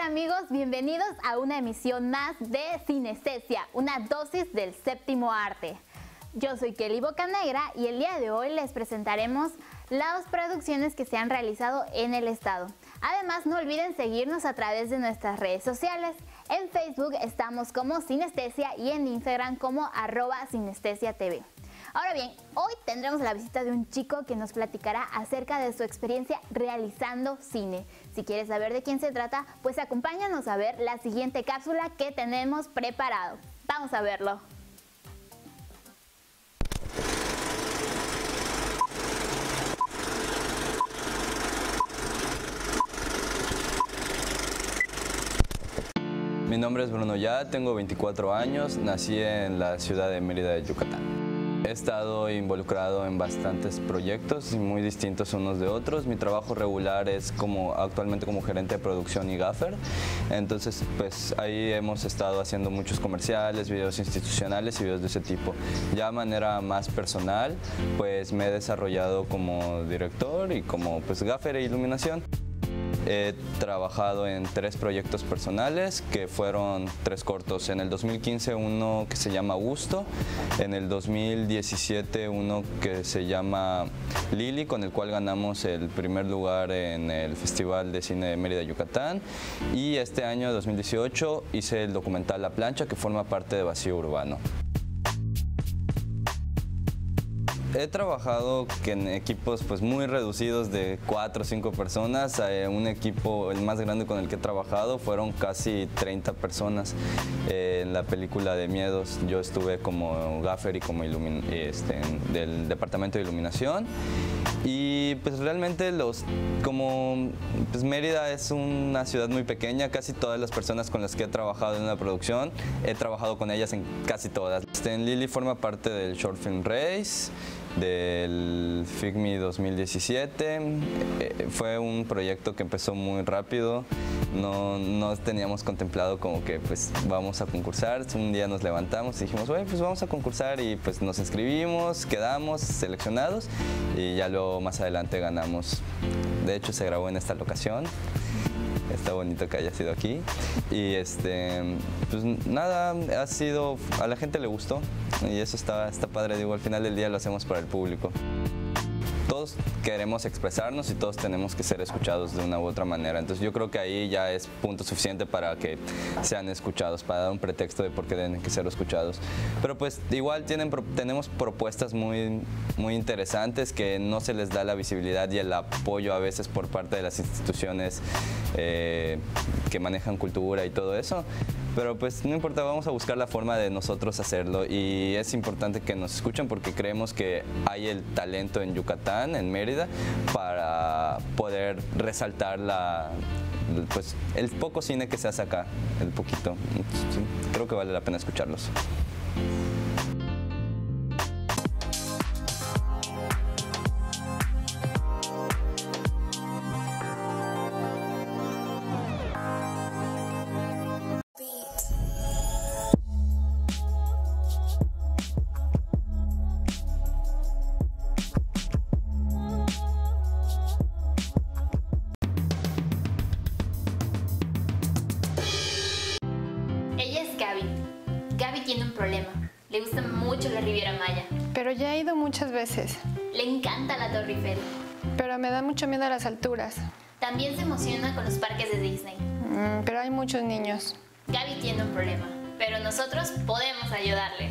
Hola amigos, bienvenidos a una emisión más de Sinestesia, una dosis del séptimo arte. Yo soy Kelly Bocanegra y el día de hoy les presentaremos las producciones que se han realizado en el estado. Además, no olviden seguirnos a través de nuestras redes sociales. En Facebook estamos como Sinestesia y en Instagram como @SinestesiaTV. Ahora bien, hoy tendremos la visita de un chico que nos platicará acerca de su experiencia realizando cine. Si quieres saber de quién se trata, pues acompáñanos a ver la siguiente cápsula que tenemos preparado. Vamos a verlo. Mi nombre es Bruno Ya, tengo 24 años, nací en la ciudad de Mérida de Yucatán. He estado involucrado en bastantes proyectos muy distintos unos de otros. Mi trabajo regular es actualmente como gerente de producción y gaffer. Entonces, pues ahí hemos estado haciendo muchos comerciales, videos institucionales y videos de ese tipo. Ya de manera más personal, pues me he desarrollado como director y como gaffer e iluminación. He trabajado en 3 proyectos personales que fueron 3 cortos. En el 2015 uno que se llama Gusto, en el 2017 uno que se llama Lili, con el cual ganamos el primer lugar en el Festival de Cine de Mérida, Yucatán, y este año 2018 hice el documental La Plancha, que forma parte de Vacío Urbano. He trabajado en equipos muy reducidos de 4 o 5 personas. Un equipo, el más grande con el que he trabajado, fueron casi 30 personas. En la película de Miedos yo estuve como gaffer y como del departamento de iluminación. Y pues realmente Mérida es una ciudad muy pequeña. Casi todas las personas con las que he trabajado en una producción, he trabajado con ellas en casi todas. Lili forma parte del Short Film Race, del FICMI 2017. Fue un proyecto que empezó muy rápido. No teníamos contemplado como que vamos a concursar. Un día nos levantamos y dijimos, pues vamos a concursar, y pues nos inscribimos, quedamos seleccionados y ya luego más adelante ganamos. De hecho se grabó en esta locación. Está bonito que haya sido aquí. Y pues nada, a la gente le gustó y eso está padre. Digo, al final del día lo hacemos para el público. Todos queremos expresarnos y todos tenemos que ser escuchados de una u otra manera. Entonces yo creo que ahí ya es punto suficiente para que sean escuchados, para dar un pretexto de por qué tienen que ser escuchados. Pero pues igual tenemos propuestas muy interesantes que no se les da la visibilidad y el apoyo a veces por parte de las instituciones que manejan cultura y todo eso. Pero pues no importa, vamos a buscar la forma de nosotros hacerlo, y es importante que nos escuchen porque creemos que hay el talento en Yucatán, en Mérida, para poder resaltar el poco cine que se hace acá, el poquito. Sí, creo que vale la pena escucharlos. Gaby tiene un problema. Le gusta mucho la Riviera Maya. Pero ya he ido muchas veces. Le encanta la Torre Eiffel. Pero me da mucho miedo a las alturas. También se emociona con los parques de Disney. Pero hay muchos niños. Gaby tiene un problema, pero nosotros podemos ayudarle.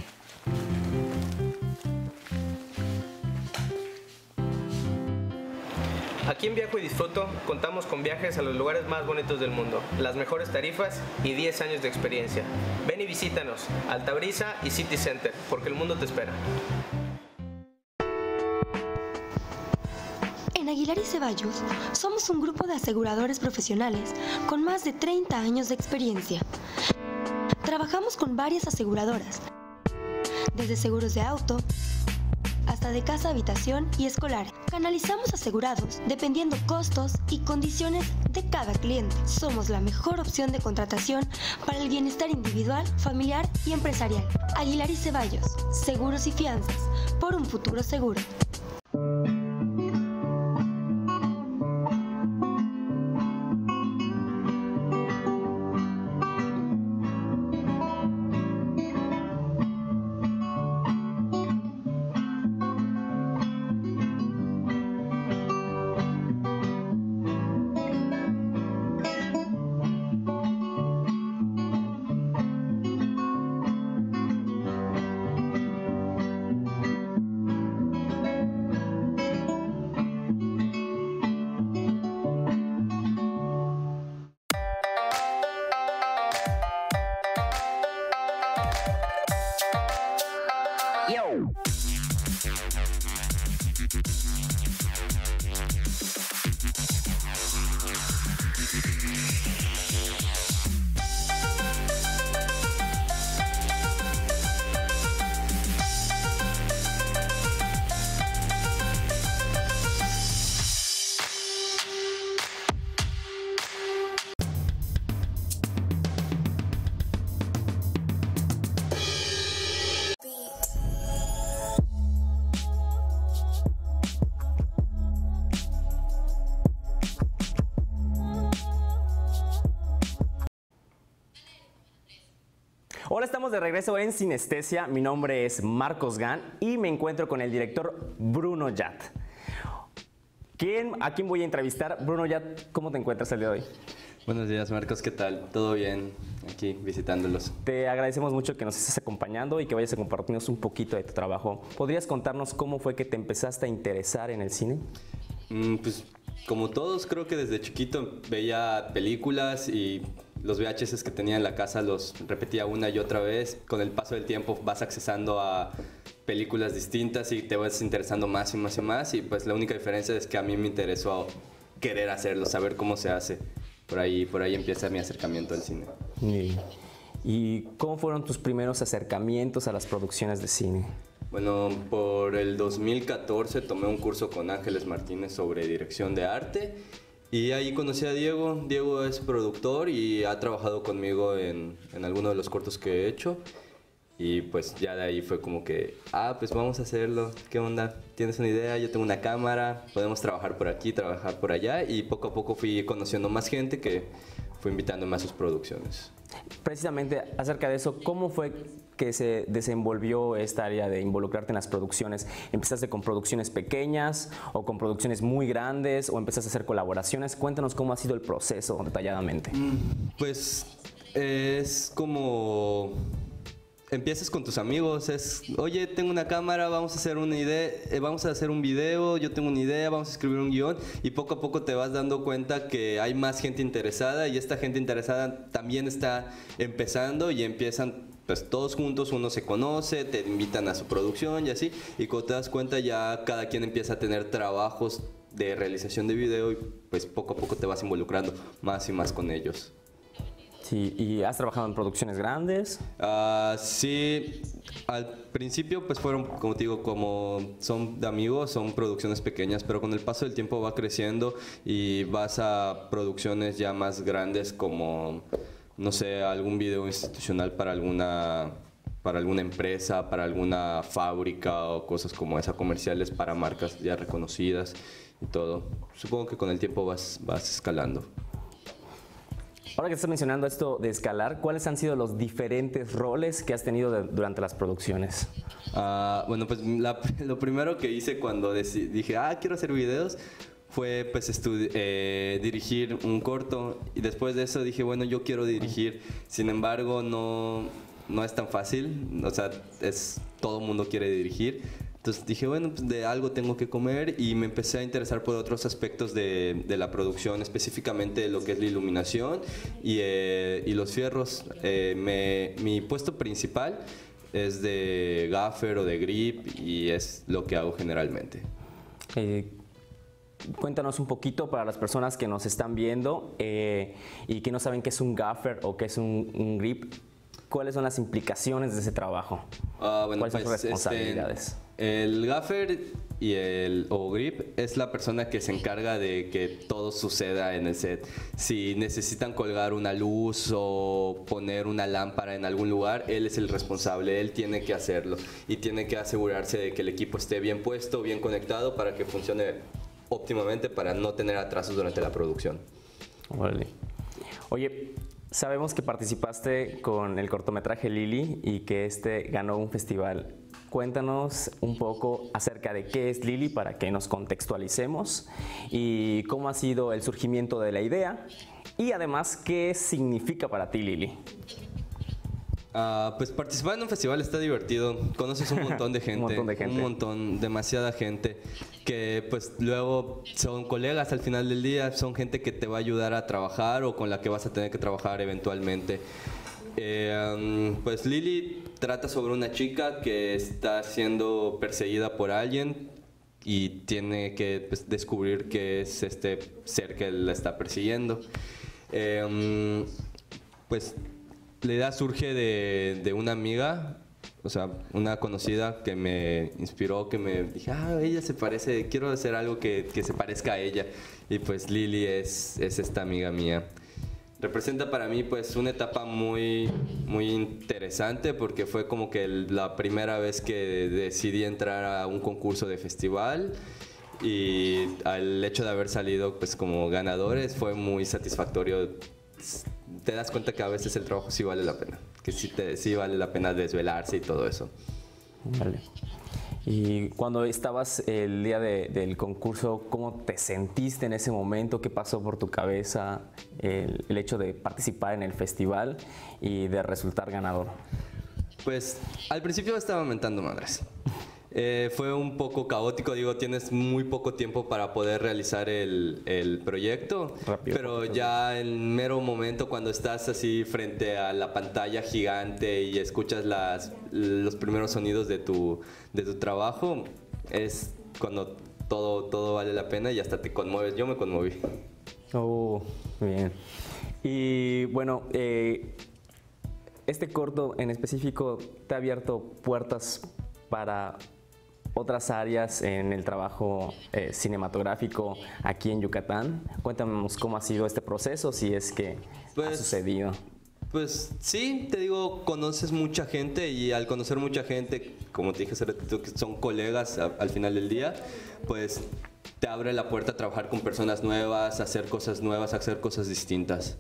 Aquí en Viajo y Disfruto contamos con viajes a los lugares más bonitos del mundo, las mejores tarifas y 10 años de experiencia. Ven y visítanos, Altabrisa y City Center, porque el mundo te espera. En Aguilar y Ceballos somos un grupo de aseguradores profesionales con más de 30 años de experiencia. Trabajamos con varias aseguradoras, desde seguros de auto hasta de casa, habitación y escolar. Canalizamos asegurados dependiendo costos y condiciones de cada cliente. Somos la mejor opción de contratación para el bienestar individual, familiar y empresarial. Aguilar y Ceballos, seguros y fianzas por un futuro seguro. Hola, estamos de regreso en Sinestesia. Mi nombre es Marcos Gan y me encuentro con el director Bruno Yat. ¿A quién voy a entrevistar? Bruno Yat, ¿cómo te encuentras el día de hoy? Buenos días, Marcos, ¿qué tal? ¿Todo bien? Aquí visitándolos. Te agradecemos mucho que nos estés acompañando y que vayas a compartirnos un poquito de tu trabajo. ¿Podrías contarnos cómo fue que te empezaste a interesar en el cine? Pues como todos, creo que desde chiquito veía películas y los VHS que tenía en la casa los repetía una y otra vez. Con el paso del tiempo vas accesando a películas distintas y te vas interesando más y más y más. Y pues la única diferencia es que a mí me interesó querer hacerlo, saber cómo se hace. Por ahí empieza mi acercamiento al cine. ¿Y cómo fueron tus primeros acercamientos a las producciones de cine? Bueno, por el 2014 tomé un curso con Ángeles Martínez sobre dirección de arte y ahí conocí a Diego. Diego es productor y ha trabajado conmigo en algunos de los cortos que he hecho. Y pues ya de ahí fue como que, pues vamos a hacerlo. ¿Qué onda? ¿Tienes una idea? Yo tengo una cámara, podemos trabajar por aquí, trabajar por allá. Y poco a poco fui conociendo más gente que fue invitándome a sus producciones. Precisamente acerca de eso, ¿cómo fue que se desenvolvió esta área de involucrarte en las producciones? ¿Empezaste con producciones pequeñas o con producciones muy grandes o empezaste a hacer colaboraciones? Cuéntanos cómo ha sido el proceso detalladamente. Pues es como... Empiezas con tus amigos, oye, tengo una cámara, vamos a hacer una idea, vamos a hacer un video, yo tengo una idea, vamos a escribir un guión y poco a poco te vas dando cuenta que hay más gente interesada y esta gente interesada también está empezando y empiezan pues todos juntos, uno se conoce, te invitan a su producción y así, y cuando te das cuenta ya cada quien empieza a tener trabajos de realización de video y pues poco a poco te vas involucrando más y más con ellos. Sí, ¿y has trabajado en producciones grandes? Sí, al principio pues fueron, como te digo, como son de amigos, son producciones pequeñas, pero con el paso del tiempo va creciendo y vas a producciones ya más grandes como, no sé, algún video institucional para alguna empresa, para alguna fábrica o cosas como esa, comerciales para marcas ya reconocidas y todo. Supongo que con el tiempo vas escalando. Ahora que estás mencionando esto de escalar, ¿cuáles han sido los diferentes roles que has tenido durante las producciones? Bueno, pues lo primero que hice cuando dije, quiero hacer videos, fue pues dirigir un corto. Y después de eso dije, bueno, yo quiero dirigir. Sin embargo, no es tan fácil. O sea, todo el mundo quiere dirigir. Entonces dije, bueno, pues de algo tengo que comer y me empecé a interesar por otros aspectos de la producción, específicamente lo que es la iluminación y los fierros. Mi puesto principal es de gaffer o de grip y es lo que hago generalmente. Cuéntanos un poquito para las personas que nos están viendo y que no saben qué es un gaffer o qué es un grip. ¿Cuáles son las implicaciones de ese trabajo? Bueno, ¿cuáles son sus responsabilidades? El gaffer o grip es la persona que se encarga de que todo suceda en el set. Si necesitan colgar una luz o poner una lámpara en algún lugar, él es el responsable, él tiene que hacerlo y tiene que asegurarse de que el equipo esté bien puesto, bien conectado para que funcione óptimamente, para no tener atrasos durante la producción. Vale. Oye, sabemos que participaste con el cortometraje Lili y que ganó un festival. Cuéntanos un poco acerca de qué es Lili para que nos contextualicemos y cómo ha sido el surgimiento de la idea y además qué significa para ti Lili. Pues participar en un festival está divertido, conoces un montón de gente, demasiada gente que pues luego son colegas al final del día, son gente que te va a ayudar a trabajar o con la que vas a tener que trabajar eventualmente. Pues Lili trata sobre una chica que está siendo perseguida por alguien y tiene que descubrir qué es este ser que la está persiguiendo. Pues la idea surge de una amiga, o sea, una conocida que me inspiró, que me dije, ella se parece, quiero hacer algo que se parezca a ella. Y pues Lili es esta amiga mía. Representa para mí pues una etapa muy interesante porque fue como que la primera vez que decidí entrar a un concurso de festival y el hecho de haber salido pues como ganadores fue muy satisfactorio. Te das cuenta que a veces el trabajo sí vale la pena. que sí vale la pena desvelarse y todo eso. Vale. Y cuando estabas el día del concurso, ¿cómo te sentiste en ese momento? ¿Qué pasó por tu cabeza el hecho de participar en el festival y de resultar ganador? Pues al principio estaba mentando madres. Fue un poco caótico, digo, tienes muy poco tiempo para poder realizar el proyecto, Rápido, pero ya en mero momento cuando estás así frente a la pantalla gigante y escuchas los primeros sonidos de tu trabajo, es cuando todo vale la pena y hasta te conmueves. Yo me conmoví. Oh, bien. Y bueno, este corto en específico te ha abierto puertas para otras áreas en el trabajo cinematográfico aquí en Yucatán. Cuéntanos cómo ha sido este proceso, si es que ha sucedido. Pues sí, te digo, conoces mucha gente y al conocer mucha gente, como te dije hace ratito, que son colegas al final del día, pues te abre la puerta a trabajar con personas nuevas, a hacer cosas distintas.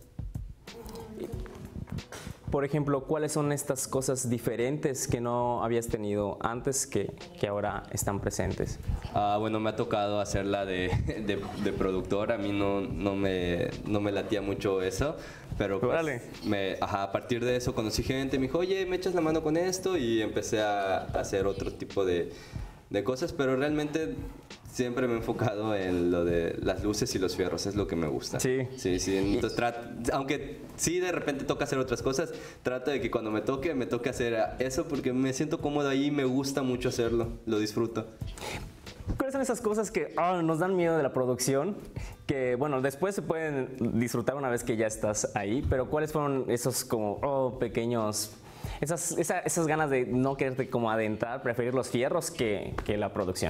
Por ejemplo, ¿cuáles son estas cosas diferentes que no habías tenido antes que ahora están presentes? Bueno, me ha tocado hacerla de productor. A mí no me latía mucho eso, pero pues, a partir de eso conocí gente, me dijo, oye, ¿me echas la mano con esto? Y empecé a hacer otro tipo de cosas, pero realmente siempre me he enfocado en lo de las luces y los fierros, es lo que me gusta. Sí. Entonces, aunque sí de repente toca hacer otras cosas, trato de que cuando me toque hacer eso porque me siento cómodo ahí y me gusta mucho hacerlo, lo disfruto. ¿Cuáles son esas cosas que nos dan miedo de la producción? Que, bueno, después se pueden disfrutar una vez que ya estás ahí, pero ¿cuáles fueron esos como pequeños... Esas ganas de no quererte como adentrar, preferir los fierros que la producción?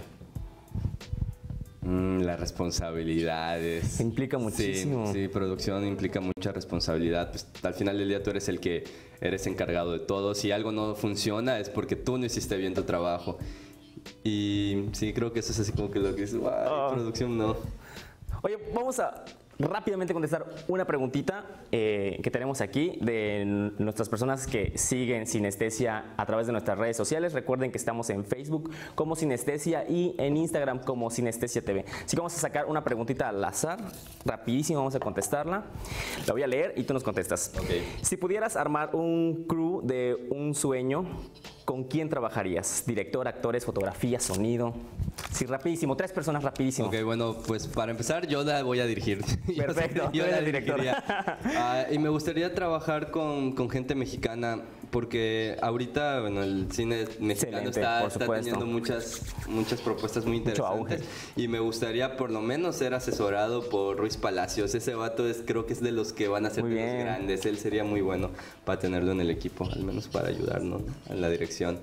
Las responsabilidades. Implica muchísimo. Sí, producción implica mucha responsabilidad. Pues, al final del día tú eres el que eres encargado de todo. Si algo no funciona es porque tú no hiciste bien tu trabajo. Y sí, creo que eso es así como que lo que dices, producción no. Oye, vamos a rápidamente contestar una preguntita que tenemos aquí de nuestras personas que siguen Sinestesia a través de nuestras redes sociales. Recuerden que estamos en Facebook como Sinestesia y en Instagram como Sinestesia TV. Así que vamos a sacar una preguntita al azar, rapidísimo, vamos a contestarla. La voy a leer y tú nos contestas. Okay. Si pudieras armar un crew de un sueño, ¿con quién trabajarías? Director, actores, fotografía, sonido. Sí, rapidísimo, 3 personas rapidísimo. Ok, bueno, pues para empezar yo la voy a dirigir. Perfecto, yo eres la el director. Y me gustaría trabajar con gente mexicana porque ahorita, bueno, el cine mexicano está teniendo muchas propuestas muy interesantes y me gustaría por lo menos ser asesorado por Ruiz Palacios. Ese vato creo que es de los que van a ser de los grandes. Él sería muy bueno para tenerlo en el equipo, al menos para ayudarnos en la dirección.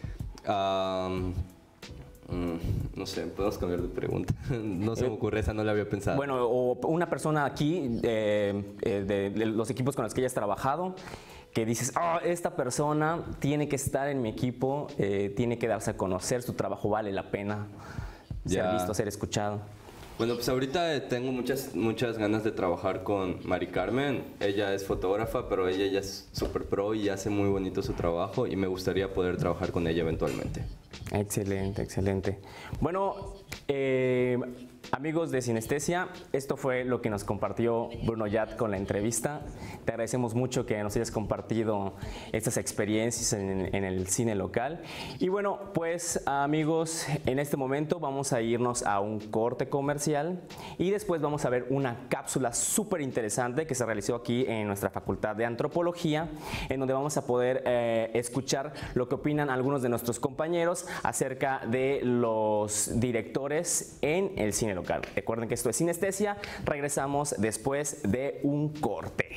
No sé, podemos cambiar de pregunta. No se me ocurre, esa no la había pensado. Bueno, o una persona aquí de los equipos con los que hayas trabajado, que dices, esta persona tiene que estar en mi equipo, tiene que darse a conocer, su trabajo vale la pena ser visto, ser escuchado. Bueno, pues ahorita tengo muchas ganas de trabajar con Mari Carmen. Ella es fotógrafa, pero ella ya es súper pro y hace muy bonito su trabajo y me gustaría poder trabajar con ella eventualmente. Excelente, excelente. Bueno, amigos de Sinestesia, esto fue lo que nos compartió Bruno Yat con la entrevista. Te agradecemos mucho que nos hayas compartido estas experiencias en el cine local. Y bueno, pues amigos, en este momento vamos a irnos a un corte comercial y después vamos a ver una cápsula súper interesante que se realizó aquí en nuestra Facultad de Antropología, en donde vamos a poder escuchar lo que opinan algunos de nuestros compañeros acerca de los directores en el cine local. Recuerden que esto es Sinestesia. Regresamos después de un corte.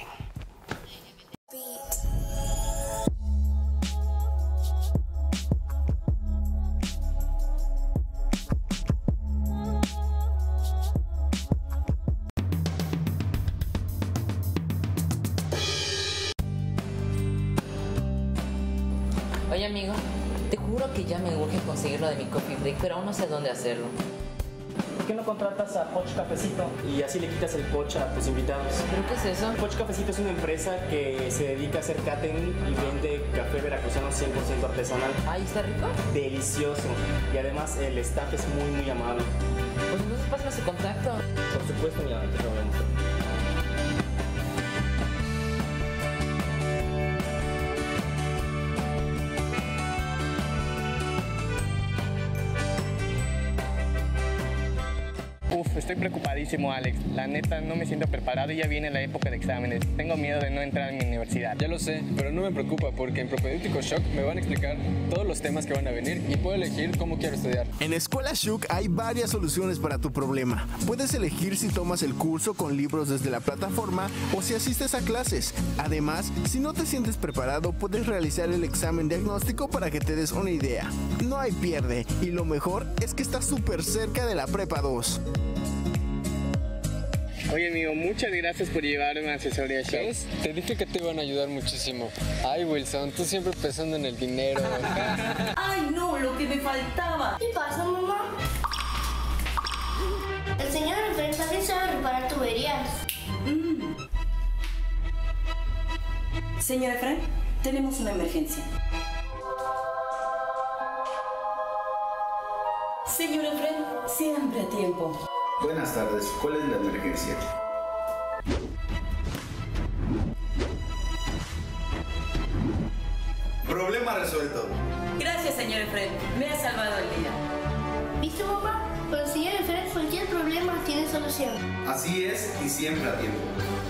Oye amigo, te juro que ya me urge conseguir lo de mi coffee break, pero aún no sé dónde hacerlo. ¿por qué no contratas a Poch Cafecito y así le quitas el poch a tus invitados? ¿Pero qué es eso? Poch Cafecito es una empresa que se dedica a hacer catering y vende café veracruzano 100% artesanal. Ay, ¿está rico? Delicioso. Y además el staff es muy amable. Pues entonces pásame su contacto. Por supuesto, mi amor, te lo voy a mostrar. Estoy preocupadísimo, Alex. La neta, no me siento preparado y ya viene la época de exámenes. Tengo miedo de no entrar en mi universidad. Ya lo sé, pero no me preocupa porque en Propedéutico Shock me van a explicar todos los temas que van a venir y puedo elegir cómo quiero estudiar. En Escuela Shook hay varias soluciones para tu problema. Puedes elegir si tomas el curso con libros desde la plataforma o si asistes a clases. Además, si no te sientes preparado, puedes realizar el examen diagnóstico para que te des una idea. No hay pierde y lo mejor es que está súper cerca de la Prepa 2. Oye, amigo, muchas gracias por llevarme a asesoría Shock. ¿Ves? Te dije que te iban a ayudar muchísimo. Ay, Wilson, tú siempre pensando en el dinero. ¡Ay, no! Lo que me faltaba. ¿Qué pasa, mamá? El señor Efraín también sabe reparar tuberías. Señor Efraín, tenemos una emergencia. Señor Efraín, siempre a tiempo. Buenas tardes, ¿cuál es la emergencia? Problema resuelto. Gracias, señor Efraín. Me ha salvado el día. ¿Viste, papá? Con el señor Efraín cualquier problema tiene solución. Así es y siempre a tiempo.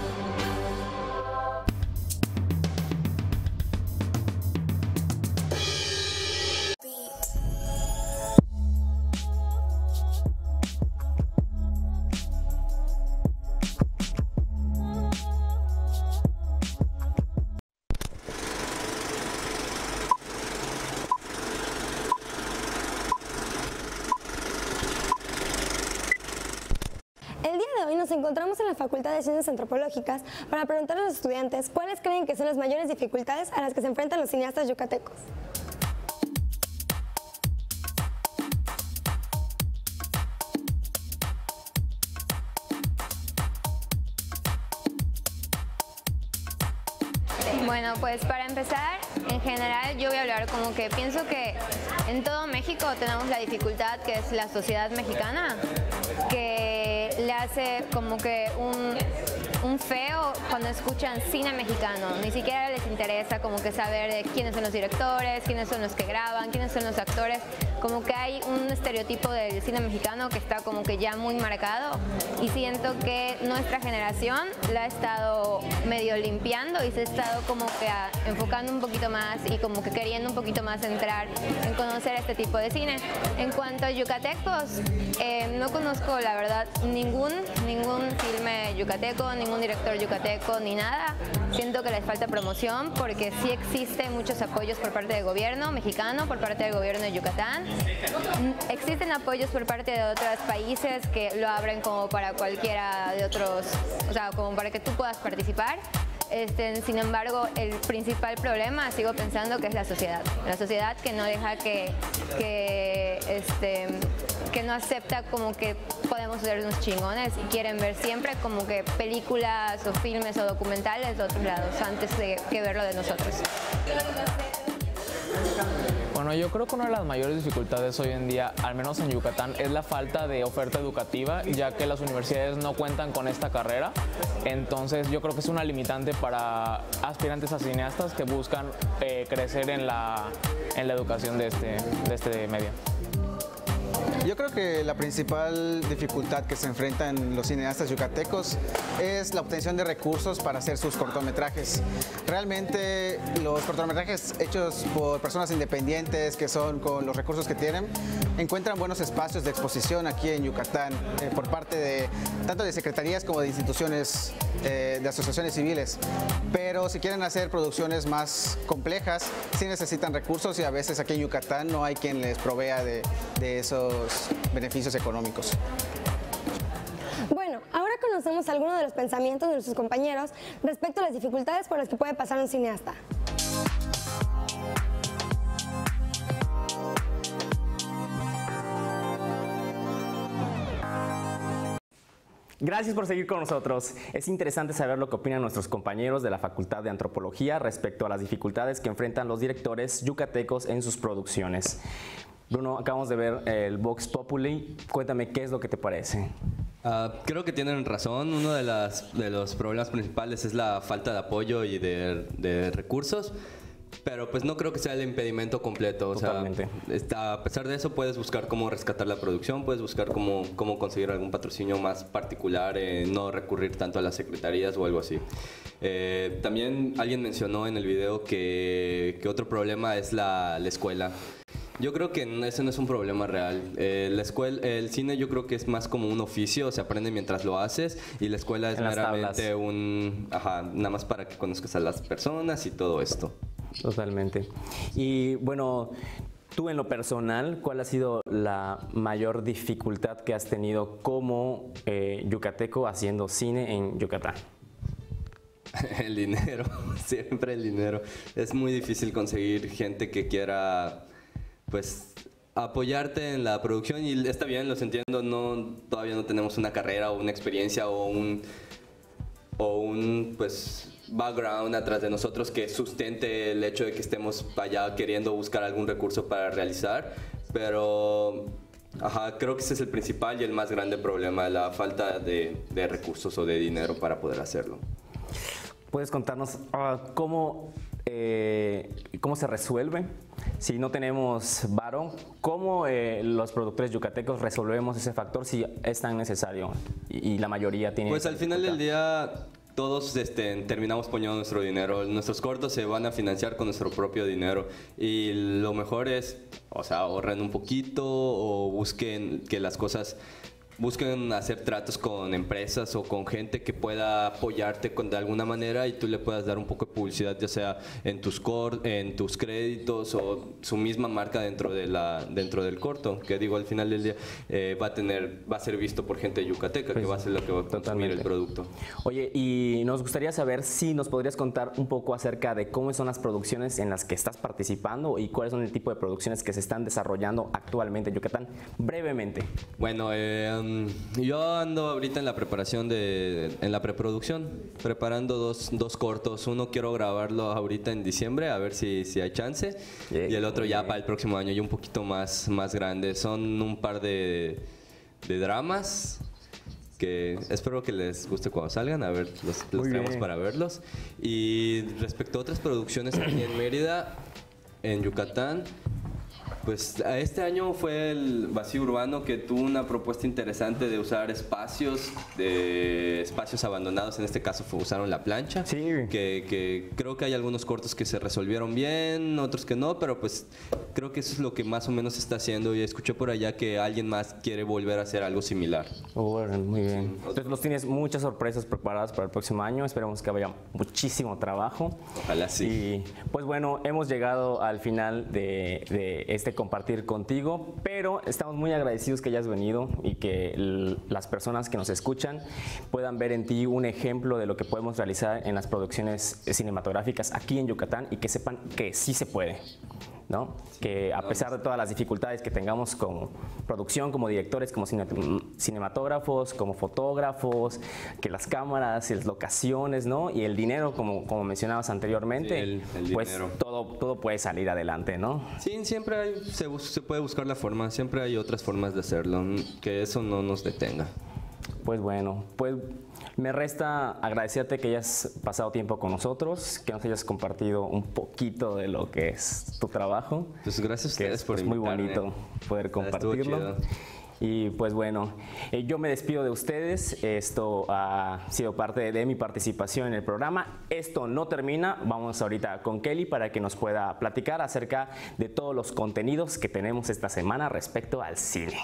El día de hoy nos encontramos en la Facultad de Ciencias Antropológicas para preguntar a los estudiantes cuáles creen que son las mayores dificultades a las que se enfrentan los cineastas yucatecos. Bueno, pues para empezar, en general yo voy a hablar como que pienso que en todo México tenemos la dificultad que es la sociedad mexicana, que le hace como que un feo cuando escuchan cine mexicano. Ni siquiera les interesa como que saber de quiénes son los directores, quiénes son los que graban, quiénes son los actores. Como que hay un estereotipo del cine mexicano que está como que ya muy marcado y siento que nuestra generación la ha estado medio limpiando y se ha estado como que enfocando un poquito más y como que queriendo un poquito más entrar en conocer este tipo de cine. En cuanto a yucatecos, no conozco la verdad ningún filme yucateco, ningún director yucateco ni nada. Siento que les falta promoción porque sí existen muchos apoyos por parte del gobierno mexicano, por parte del gobierno de Yucatán. Existen apoyos por parte de otros países que lo abren como para cualquiera de otros, o sea, como para que tú puedas participar. Sin embargo, el principal problema, sigo pensando que es la sociedad que no deja que no acepta como que podemos ser unos chingones y quieren ver siempre como que películas o filmes o documentales de otros lados antes de que verlo de nosotros. Bueno, yo creo que una de las mayores dificultades hoy en día, al menos en Yucatán, es la falta de oferta educativa, ya que las universidades no cuentan con esta carrera. Entonces yo creo que es una limitante para aspirantes a cineastas que buscan crecer en la educación de este medio. Yo creo que la principal dificultad que se enfrentan los cineastas yucatecos es la obtención de recursos para hacer sus cortometrajes. Realmente los cortometrajes hechos por personas independientes que son con los recursos que tienen encuentran buenos espacios de exposición aquí en Yucatán por parte de tanto de secretarías como de instituciones de asociaciones civiles. Pero si quieren hacer producciones más complejas, sí necesitan recursos y a veces aquí en Yucatán no hay quien les provea de esos beneficios económicos. Bueno, ahora conocemos algunos de los pensamientos de nuestros compañeros respecto a las dificultades por las que puede pasar un cineasta. Gracias por seguir con nosotros. Es interesante saber lo que opinan nuestros compañeros de la Facultad de Antropología respecto a las dificultades que enfrentan los directores yucatecos en sus producciones. Bruno, acabamos de ver el Vox Populi. Cuéntame, ¿qué es lo que te parece? Creo que tienen razón. Uno de los problemas principales es la falta de apoyo y de recursos. Pero pues no creo que sea el impedimento completo. Totalmente. O sea, a pesar de eso puedes buscar cómo rescatar la producción, puedes buscar cómo conseguir algún patrocinio más particular, no recurrir tanto a las secretarías o algo así. También alguien mencionó en el video que otro problema es la escuela. Yo creo que ese no es un problema real. El cine yo creo que es más como un oficio, se aprende mientras lo haces, y la escuela es meramente nada más para que conozcas a las personas y todo esto. Totalmente. Y bueno, tú en lo personal, ¿cuál ha sido la mayor dificultad que has tenido como yucateco haciendo cine en Yucatán? El dinero, siempre el dinero. Es muy difícil conseguir gente que quiera, pues, apoyarte en la producción, y está bien, los entiendo, todavía no tenemos una carrera o una experiencia o un pues background atrás de nosotros que sustente el hecho de que estemos allá queriendo buscar algún recurso para realizar, pero creo que ese es el principal y el más grande problema, la falta de recursos o de dinero para poder hacerlo. ¿Puedes contarnos cómo se resuelve? Si no tenemos varo, ¿cómo los productores yucatecos resolvemos ese factor si es tan necesario y la mayoría tiene? Pues al final del día todos terminamos poniendo nuestro dinero. Nuestros cortos se van a financiar con nuestro propio dinero, y lo mejor es, ahorren un poquito o busquen hacer tratos con empresas o con gente que pueda apoyarte de alguna manera, y tú le puedas dar un poco de publicidad, ya sea en tus créditos o su misma marca dentro del corto, que digo, al final del día va a ser visto por gente yucateca, que va a ser la que va a consumir el producto. Oye, y nos gustaría saber si nos podrías contar un poco acerca de cómo son las producciones en las que estás participando y cuáles son el tipo de producciones que se están desarrollando actualmente en Yucatán, brevemente. Bueno, yo ando ahorita en la preparación en la preproducción, preparando dos cortos. Uno quiero grabarlo ahorita en diciembre, a ver si hay chance, y el otro ya para el próximo año, y un poquito más grande. Son un par de dramas que espero que les guste cuando salgan, a ver, los traemos para verlos. Y respecto a otras producciones aquí en Mérida, en Yucatán, pues este año fue el Vacío Urbano, que tuvo una propuesta interesante de usar espacios abandonados. En este caso usaron la plancha, que creo que hay algunos cortos que se resolvieron bien, otros que no, pero pues creo que eso es lo que más o menos se está haciendo, y escuché por allá que alguien más quiere volver a hacer algo similar. Bueno, muy bien. Entonces nos tienes muchas sorpresas preparadas para el próximo año, esperemos que haya muchísimo trabajo. Ojalá sí. Y pues bueno, hemos llegado al final de este compartir contigo, pero estamos muy agradecidos que hayas venido y que las personas que nos escuchan puedan ver en ti un ejemplo de lo que podemos realizar en las producciones cinematográficas aquí en Yucatán, y que sepan que sí se puede, ¿no? Que a pesar de todas las dificultades que tengamos como producción, como directores, como cinematógrafos, como fotógrafos, que las cámaras, las locaciones, ¿no? Y el dinero, como mencionabas anteriormente, el pues dinero. todo puede salir adelante, ¿no? Sí, siempre se puede buscar la forma, siempre hay otras formas de hacerlo, que eso no nos detenga. Pues bueno, pues me resta agradecerte que hayas pasado tiempo con nosotros, que nos hayas compartido un poquito de lo que es tu trabajo. Pues gracias a ustedes por invitarme. Muy bonito poder compartirlo. Y pues bueno, yo me despido de ustedes. Esto ha sido parte de mi participación en el programa. Esto no termina. Vamos ahorita con Kelly para que nos pueda platicar acerca de todos los contenidos que tenemos esta semana respecto al cine.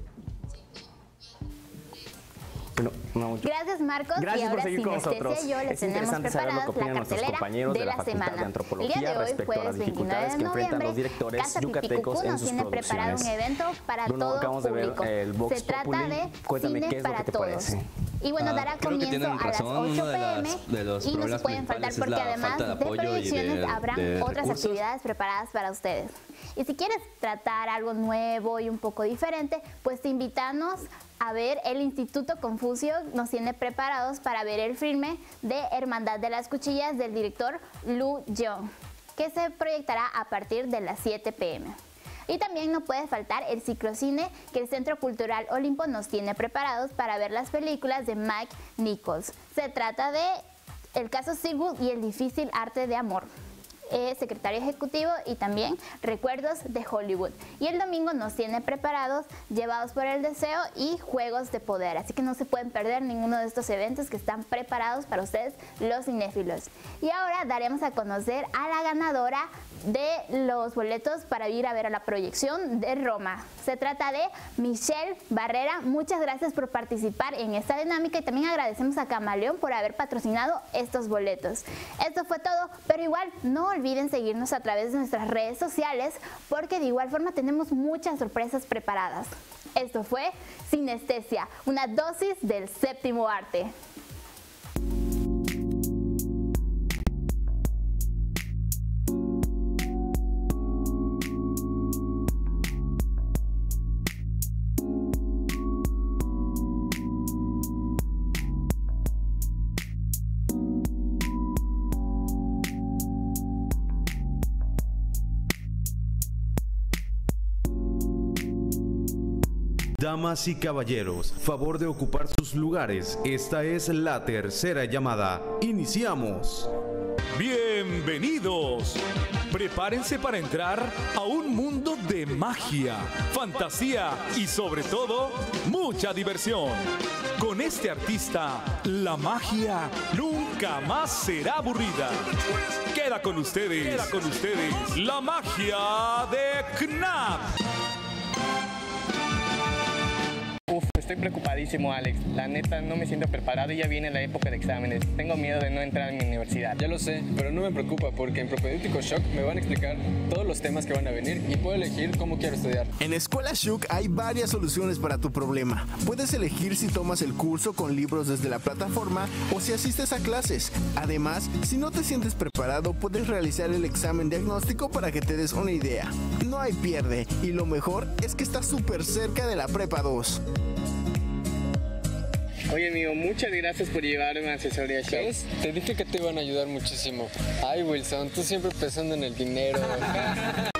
Gracias, Marcos. Gracias y ahora por seguir con nosotros. Yo les tenemos preparadas la cartelera de la semana. El día de hoy, jueves 29 de noviembre, Casa Pipicucú nos tiene preparado un evento para todo público. Se trata de Cine para Todos. Y bueno, dará comienzo a las 8 p.m. y no se pueden faltar porque además de proyecciones habrán otras actividades preparadas para ustedes. Y si quieres tratar algo nuevo y un poco diferente, pues te invitamos a ver, el Instituto Confucio nos tiene preparados para ver el filme de Hermandad de las Cuchillas del director Lu Jeong, que se proyectará a partir de las 7 p.m. Y también no puede faltar el ciclocine que el Centro Cultural Olimpo nos tiene preparados para ver las películas de Mike Nichols. Se trata de El caso Sigurd y el difícil arte de amor. Secretario Ejecutivo y también Recuerdos de Hollywood. Y el domingo nos tiene preparados Llevados por el Deseo y Juegos de Poder. Así que no se pueden perder ninguno de estos eventos que están preparados para ustedes, los cinéfilos. Y ahora daremos a conocer a la ganadora de los boletos para ir a ver a la proyección de Roma. Se trata de Michelle Barrera. Muchas gracias por participar en esta dinámica y también agradecemos a Camaleón por haber patrocinado estos boletos. Esto fue todo, pero igual no olviden seguirnos a través de nuestras redes sociales porque de igual forma tenemos muchas sorpresas preparadas. Esto fue Sinestesia, una dosis del séptimo arte. Damas y caballeros, favor de ocupar sus lugares. Esta es la tercera llamada. Iniciamos. Bienvenidos. Prepárense para entrar a un mundo de magia, fantasía y sobre todo, mucha diversión. Con este artista, la magia nunca más será aburrida. Queda con ustedes, la magia de Knap. Uf, estoy preocupadísimo, Alex. La neta, no me siento preparado y ya viene la época de exámenes. Tengo miedo de no entrar en mi universidad. Ya lo sé, pero no me preocupa porque en Propedéutico Shock me van a explicar todos los temas que van a venir y puedo elegir cómo quiero estudiar. En Escuela Shook hay varias soluciones para tu problema. Puedes elegir si tomas el curso con libros desde la plataforma o si asistes a clases. Además, si no te sientes preparado, puedes realizar el examen diagnóstico para que te des una idea. No hay pierde y lo mejor es que está súper cerca de la Prepa 2. Oye, amigo, muchas gracias por llevarme a asesoría Shock. ¿Ves? Te dije que te iban a ayudar muchísimo. Ay, Wilson, tú siempre pensando en el dinero.